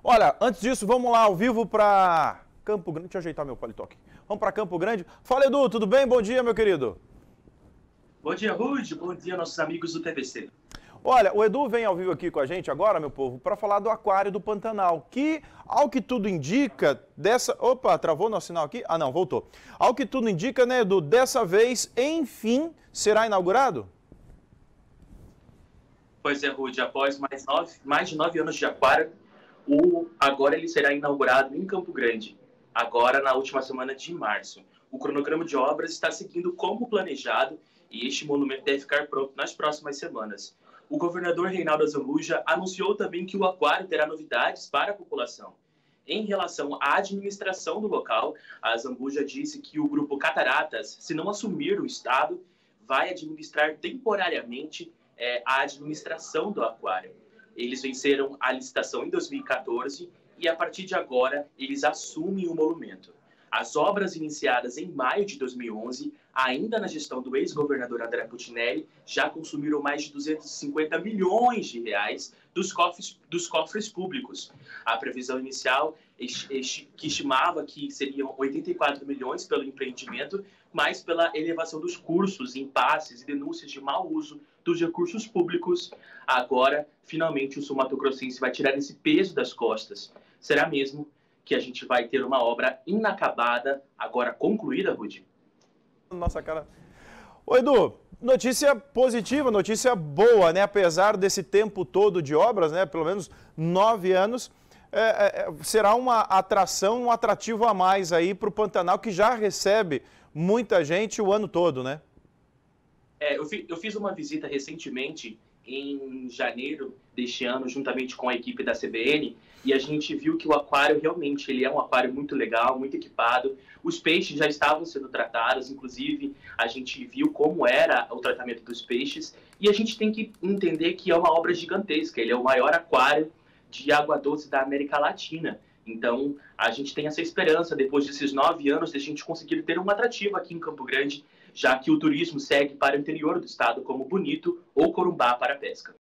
Olha, antes disso, vamos lá ao vivo para Campo Grande. Deixa eu ajeitar meu paletó aqui. Vamos para Campo Grande. Fala, Edu, tudo bem? Bom dia, meu querido. Bom dia, Rude. Bom dia, nossos amigos do TVC. Olha, o Edu vem ao vivo aqui com a gente agora, meu povo, para falar do Aquário do Pantanal, que, ao que tudo indica, dessa... Opa, travou nosso sinal aqui? Ah, não, voltou. Ao que tudo indica, né, Edu, dessa vez, enfim, será inaugurado? Pois é, Rude, após mais de 9 anos de aquário, agora ele será inaugurado em Campo Grande, agora na última semana de março. O cronograma de obras está seguindo como planejado e este monumento deve ficar pronto nas próximas semanas. O governador Reinaldo Azambuja anunciou também que o aquário terá novidades para a população. Em relação à administração do local, a Azambuja disse que o grupo Cataratas, se não assumir o estado, vai administrar temporariamente a administração do aquário. Eles venceram a licitação em 2014 e, a partir de agora, eles assumem o monumento. As obras iniciadas em maio de 2011, ainda na gestão do ex-governador André Putinelli, já consumiram mais de 250 milhões de reais dos cofres públicos. A previsão inicial, que estimava que seriam 84 milhões pelo empreendimento, mas pela elevação dos custos, impasses e denúncias de mau uso dos recursos públicos, agora, finalmente, o sul mato-grossense vai tirar esse peso das costas. Será mesmo que a gente vai ter uma obra inacabada, agora concluída, Rudy? Nossa cara. Ô, Edu, notícia positiva, notícia boa, né? Apesar desse tempo todo de obras, né? Pelo menos 9 anos, será uma atração, um atrativo a mais aí para o Pantanal, que já recebe muita gente o ano todo, né? Eu fiz uma visita recentemente, em janeiro deste ano, juntamente com a equipe da CBN, e a gente viu que o aquário realmente ele é um aquário muito legal, muito equipado. Os peixes já estavam sendo tratados, inclusive a gente viu como era o tratamento dos peixes, e a gente tem que entender que é uma obra gigantesca, ele é o maior aquário de água doce da América Latina. Então, a gente tem essa esperança, depois desses 9 anos, de a gente conseguir ter um atrativo aqui em Campo Grande, já que o turismo segue para o interior do estado, como Bonito ou Corumbá para a pesca.